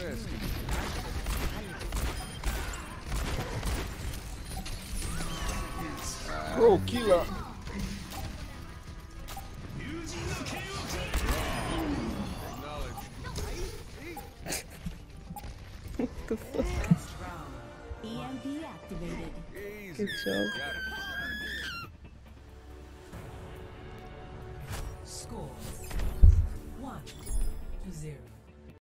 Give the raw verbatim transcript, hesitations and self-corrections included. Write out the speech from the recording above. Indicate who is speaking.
Speaker 1: risk.
Speaker 2: Bro, Kila.
Speaker 3: E M P activated.
Speaker 4: Good job.
Speaker 1: Got it.